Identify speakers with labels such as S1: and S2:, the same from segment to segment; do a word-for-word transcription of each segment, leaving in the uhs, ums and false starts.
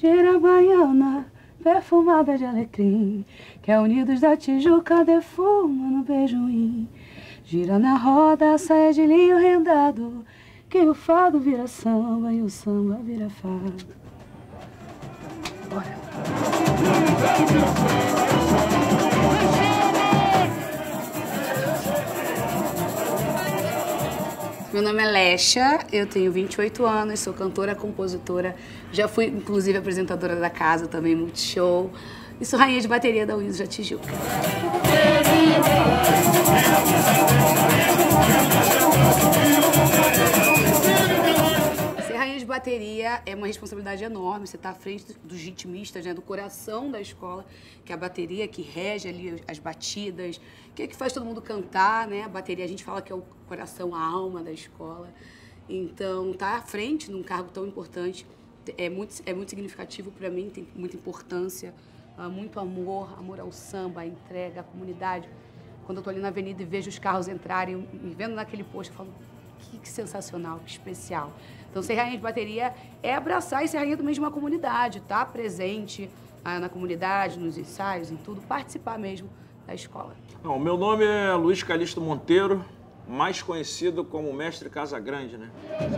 S1: Gira baiana, perfumada de alecrim, que é Unidos da Tijuca defuma no beijoim. Gira na roda, saia de linho rendado, que o fado vira samba e o samba vira fado. Bora. Meu nome é Lécia, eu tenho vinte e oito anos, sou cantora, compositora, já fui inclusive apresentadora da casa também, Multishow, e sou rainha de bateria da Unidos da Tijuca. Ser rainha de bateria é uma responsabilidade enorme, você está à frente dos ritmistas, né, do coração da escola, que é a bateria que rege ali as batidas, que é que faz todo mundo cantar, né? A bateria, a gente fala que é o coração, a alma da escola. Então, estar à frente de um cargo tão importante é muito, é muito significativo para mim, tem muita importância, muito amor, amor ao samba, à entrega, à comunidade. Quando eu estou ali na avenida e vejo os carros entrarem, me vendo naquele posto, eu falo, que, que sensacional, que especial. Então, ser rainha de bateria é abraçar e ser rainha também de uma comunidade, estar presente ah, na comunidade, nos ensaios, em tudo, participar mesmo da escola.
S2: O meu nome é Luiz Calixto Monteiro, mais conhecido como Mestre Casagrande, né?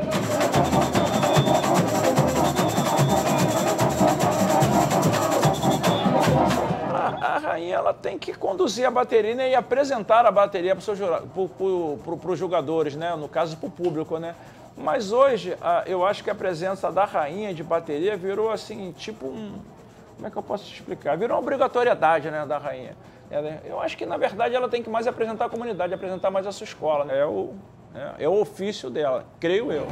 S2: A, a rainha ela tem que conduzir a bateria, né, e apresentar a bateria para pro, pro, pro, os jogadores, né? No caso, para o público, né? Mas hoje, a, eu acho que a presença da rainha de bateria virou assim, tipo um... Como é que eu posso te explicar? Virou uma obrigatoriedade, né, da rainha. Eu acho que, na verdade, ela tem que mais apresentar a comunidade, apresentar mais a sua escola, né? É o, é, é o ofício dela, creio eu.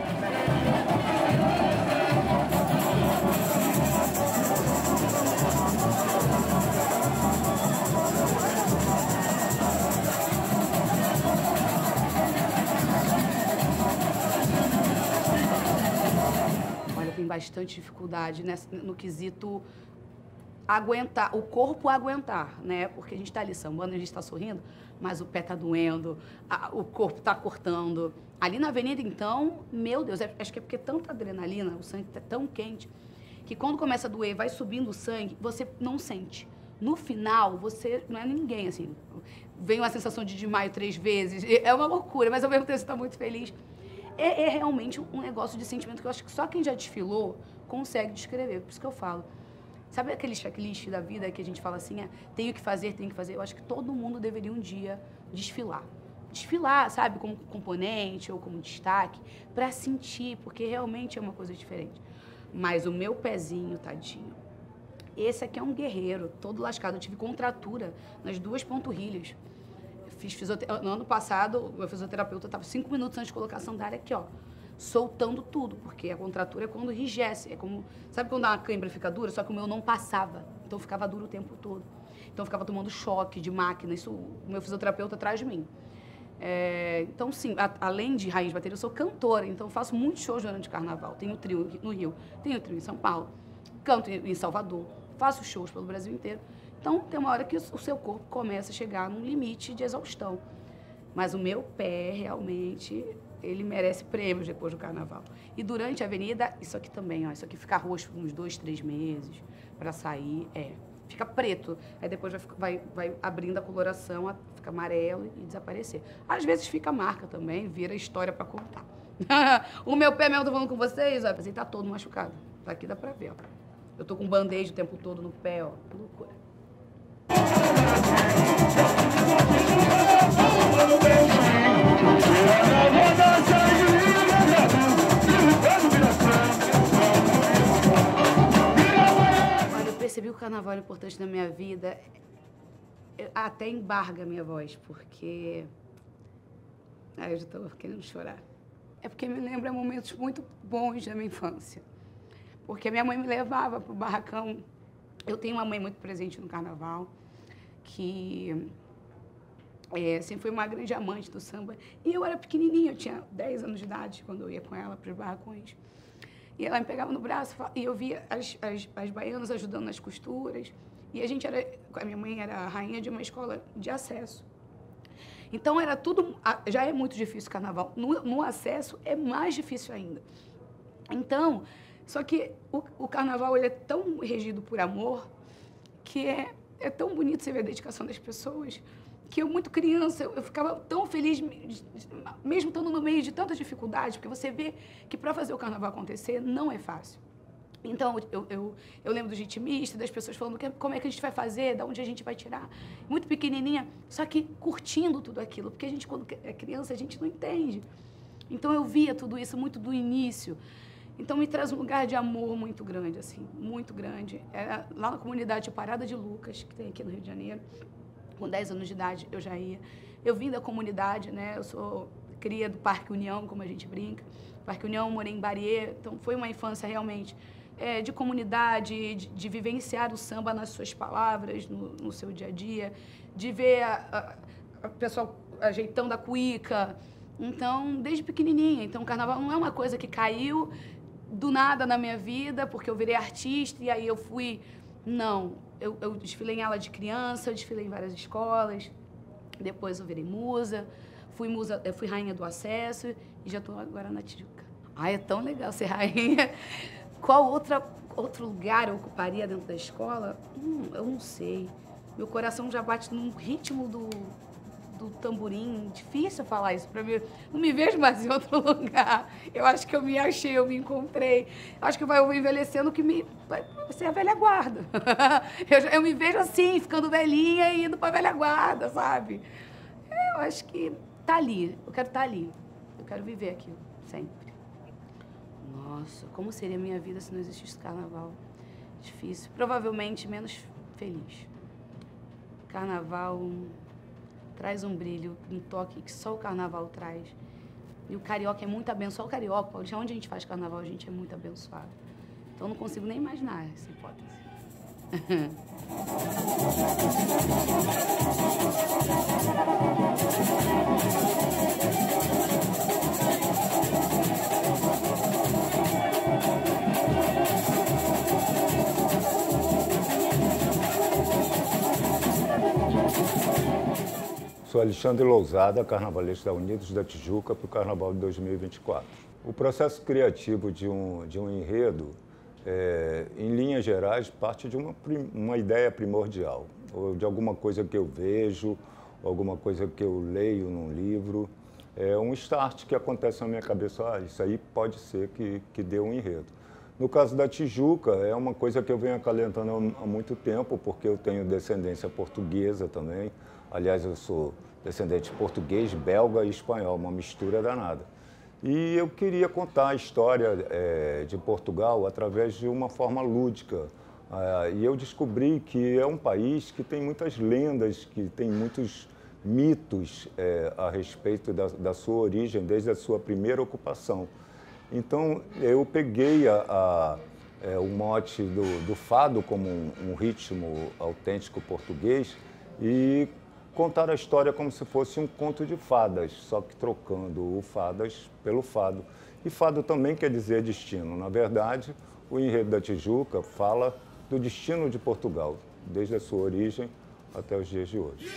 S1: Olha, tem bastante dificuldade nessa, no quesito aguentar, o corpo aguentar, né? Porque a gente tá ali sambando, a gente tá sorrindo, mas o pé tá doendo, a, o corpo tá cortando. Ali na avenida, então, meu Deus, é, acho que é porque é tanta adrenalina, o sangue tá tão quente, que quando começa a doer, vai subindo o sangue, você não sente. No final, você não é ninguém, assim. Vem uma sensação de desmaio três vezes, é uma loucura, mas ao mesmo tempo você tá muito feliz. É, é realmente um negócio de sentimento que eu acho que só quem já desfilou consegue descrever, por isso que eu falo. Sabe aquele checklist da vida que a gente fala assim, é, tenho que fazer, tenho que fazer? Eu acho que todo mundo deveria um dia desfilar. Desfilar, sabe, como componente ou como destaque, para sentir, porque realmente é uma coisa diferente. Mas o meu pezinho, tadinho, esse aqui é um guerreiro, todo lascado. Eu tive contratura nas duas panturrilhas. Eu fiz fisiote... No ano passado, o meu fisioterapeuta estava cinco minutos antes de colocar a sandália aqui, ó, soltando tudo, porque a contratura é quando enrijece, é como, sabe quando a cãibra fica dura? Só que o meu não passava, então ficava duro o tempo todo. Então eu ficava tomando choque de máquina, isso o meu fisioterapeuta atrás de mim. É, então sim, a, além de rainha de bateria, eu sou cantora, então eu faço muitos shows durante o carnaval. Tenho trio no Rio, tenho trio em São Paulo, canto em Salvador, faço shows pelo Brasil inteiro. Então tem uma hora que o seu corpo começa a chegar num limite de exaustão. Mas o meu pé realmente... ele merece prêmios depois do carnaval. E durante a avenida, isso aqui também, ó, isso aqui fica roxo por uns dois, três meses para sair, é, fica preto, aí depois vai, vai, vai abrindo a coloração, fica amarelo e desaparecer. Às vezes fica marca também, vira história para contar. O meu pé mesmo, eu tô falando com vocês, ó, ele tá todo machucado, daqui dá pra ver, ó. Eu tô com band-aid o tempo todo no pé, ó, que loucura. Olha, eu percebi que o carnaval é importante na minha vida, eu, até embarga a minha voz, porque... Ai, eu já tô querendo chorar. É porque me lembra momentos muito bons da minha infância. Porque minha mãe me levava pro barracão. Eu tenho uma mãe muito presente no carnaval, que é, sempre foi uma grande amante do samba. E eu era pequenininha, eu tinha dez anos de idade quando eu ia com ela para os barracões. E ela me pegava no braço e eu via as, as, as baianas ajudando nas costuras. E a gente era, a minha mãe era a rainha de uma escola de acesso. Então era tudo, já é muito difícil o carnaval. No, no acesso é mais difícil ainda. Então, Só que o, o carnaval ele é tão regido por amor que é, é tão bonito você ver a dedicação das pessoas que eu, muito criança, eu, eu ficava tão feliz, mesmo estando no meio de tanta dificuldade, porque você vê que para fazer o carnaval acontecer não é fácil. Então, eu, eu, eu lembro dos ritmistas, das pessoas falando que, como é que a gente vai fazer, de onde a gente vai tirar. Muito pequenininha, só que curtindo tudo aquilo, porque a gente, quando é criança, a gente não entende. Então, eu via tudo isso muito do início. Então, me traz um lugar de amor muito grande, assim, muito grande. Era lá na comunidade Parada de Lucas, que tem aqui no Rio de Janeiro. Com dez anos de idade, eu já ia. Eu vim da comunidade, né? Eu sou cria do Parque União, como a gente brinca. Parque União, morei em Bariê. Então, foi uma infância realmente é, de comunidade, de, de vivenciar o samba nas suas palavras, no, no seu dia a dia, de ver a, a, a pessoal ajeitando a cuíca. Então, desde pequenininha. Então, o carnaval não é uma coisa que caiu do nada na minha vida, porque eu virei artista e aí eu fui... Não. Eu, eu desfilei em aula de criança, eu desfilei em várias escolas, depois eu virei musa, fui, musa, eu fui rainha do acesso e já estou agora na Tijuca. Ai, é tão legal ser rainha. Qual outra, outro lugar eu ocuparia dentro da escola? Hum, eu não sei. Meu coração já bate num ritmo do, do tamborim. Difícil falar isso para mim. Não me vejo mais em outro lugar. Eu acho que eu me achei, eu me encontrei. Acho que vai eu envelhecendo que me... vai ser a velha guarda. Eu, eu me vejo assim, ficando velhinha e indo para a velha guarda, sabe? Eu acho que tá ali. Eu quero estar ali. Eu quero viver aquilo, sempre. Nossa, como seria a minha vida se não existisse carnaval? Difícil. Provavelmente menos feliz. Carnaval traz um brilho, um toque que só o carnaval traz. E o carioca é muito abençoado. O carioca, Paulista, onde a gente faz carnaval, a gente é muito abençoado. Então, não consigo nem imaginar essa hipótese.
S3: Sou Alexandre Lousada, carnavalesco da Unidos da Tijuca para o Carnaval de dois mil e vinte e quatro. O processo criativo de um, de um enredo, é, em linhas gerais, parte de uma, uma ideia primordial, ou de alguma coisa que eu vejo, alguma coisa que eu leio num livro. É um start que acontece na minha cabeça, ah, isso aí pode ser que, que dê um enredo. No caso da Tijuca, é uma coisa que eu venho acalentando há muito tempo, porque eu tenho descendência portuguesa também. Aliás, eu sou descendente português, belga e espanhol, uma mistura danada. E eu queria contar a história é, de Portugal através de uma forma lúdica. Ah, e eu descobri que é um país que tem muitas lendas, que tem muitos mitos é, a respeito da, da sua origem, desde a sua primeira ocupação. Então, eu peguei a, a, é, o mote do, do fado como um, um ritmo autêntico português e contar a história como se fosse um conto de fadas, só que trocando o fadas pelo fado. E fado também quer dizer destino. Na verdade, o enredo da Tijuca fala do destino de Portugal, desde a sua origem até os dias de hoje.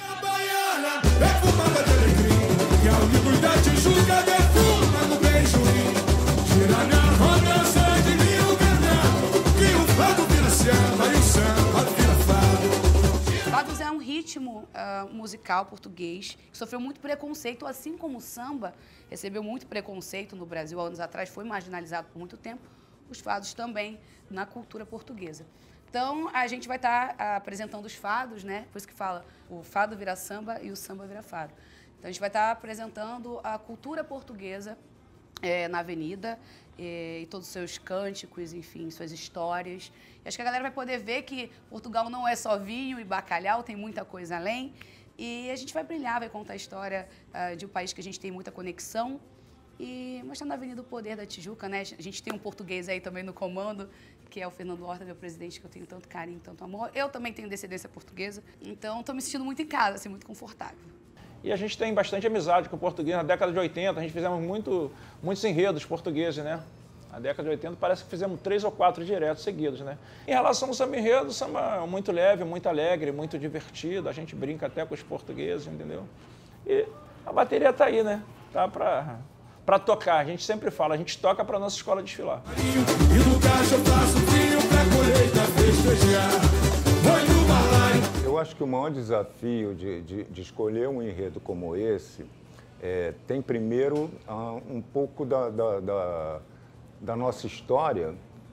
S1: Fados é um ritmo uh, musical português que sofreu muito preconceito, assim como o samba recebeu muito preconceito no Brasil há anos atrás, foi marginalizado por muito tempo, os fados também na cultura portuguesa. Então, a gente vai estar tá, uh, apresentando os fados, né? Por isso que fala, o fado vira samba e o samba vira fado. Então, a gente vai estar tá apresentando a cultura portuguesa é, na avenida e, e todos os seus cânticos, enfim, suas histórias. E acho que a galera vai poder ver que Portugal não é só vinho e bacalhau, tem muita coisa além. E a gente vai brilhar, vai contar a história uh, de um país que a gente tem muita conexão e mostrando na Avenida o poder da Tijuca, né? A gente tem um português aí também no comando, que é o Fernando Horta, meu presidente, que eu tenho tanto carinho, tanto amor. Eu também tenho descendência portuguesa, então estou me sentindo muito em casa, assim, muito confortável.
S2: E a gente tem bastante amizade com o português. Na década de oitenta, a gente fizemos muito, muitos enredos portugueses, né? Na década de oitenta, parece que fizemos três ou quatro diretos seguidos, né? Em relação ao samba enredo, o samba é muito leve, muito alegre, muito divertido. A gente brinca até com os portugueses, entendeu? E a bateria tá aí, né? Tá para para tocar. A gente sempre fala, a gente toca para nossa escola desfilar.
S4: E do caixa eu faço vinho pra colheita festejar. Foi no balaio.
S3: Eu acho que o maior desafio de, de, de escolher um enredo como esse é, tem primeiro uh, um pouco da, da, da, da nossa história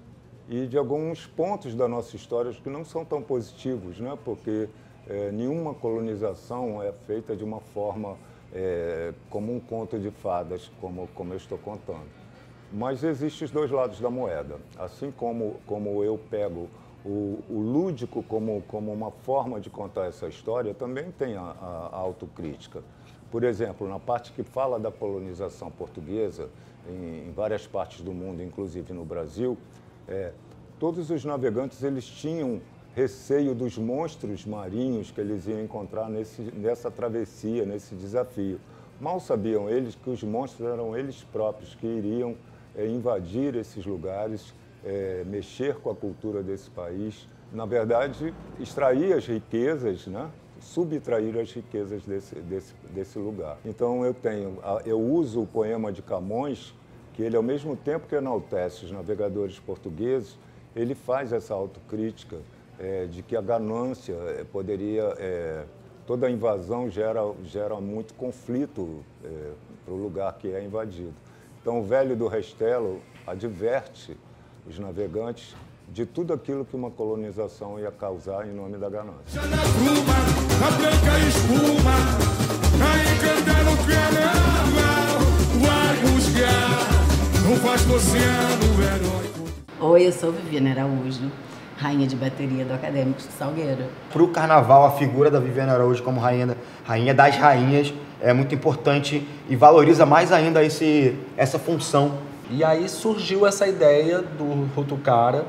S3: e de alguns pontos da nossa história que não são tão positivos, né? Porque é, nenhuma colonização é feita de uma forma é, como um conto de fadas, como, como eu estou contando. Mas existem os dois lados da moeda. Assim como, como eu pego o, o lúdico como, como uma forma de contar essa história, também tem a, a, a autocrítica. Por exemplo, na parte que fala da colonização portuguesa, em, em várias partes do mundo, inclusive no Brasil, é, todos os navegantes eles tinham receio dos monstros marinhos que eles iam encontrar nesse, nessa travessia, nesse desafio. Mal sabiam eles que os monstros eram eles próprios que iriam é, invadir esses lugares, é, mexer com a cultura desse país, na verdade, extrair as riquezas, né? Subtrair as riquezas desse, desse, desse lugar. Então eu tenho, eu uso o poema de Camões, que ele ao mesmo tempo que enaltece os navegadores portugueses, ele faz essa autocrítica é, de que a ganância é, poderia, é, toda a invasão gera, gera muito conflito é, para o lugar que é invadido. Então o velho do Restelo adverte os navegantes de tudo aquilo que uma colonização ia causar em nome da ganância.
S4: Na bruma, na branca espuma, a encantar no carnaval, vai buscar no vasto oceano heróico.
S5: Oi, eu sou Viviane Araújo, rainha de bateria do Acadêmicos de Salgueiro.
S6: Para o carnaval, a figura da Viviane Araújo como rainha, rainha das rainhas é muito importante e valoriza mais ainda esse, essa função.
S7: E aí surgiu essa ideia do Rutucara,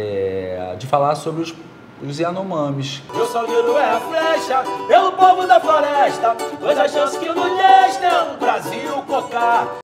S7: é, de falar sobre os, os Yanomamis.
S8: Meu salgueiro é a flecha, pelo povo da floresta, pois a chance que não lhe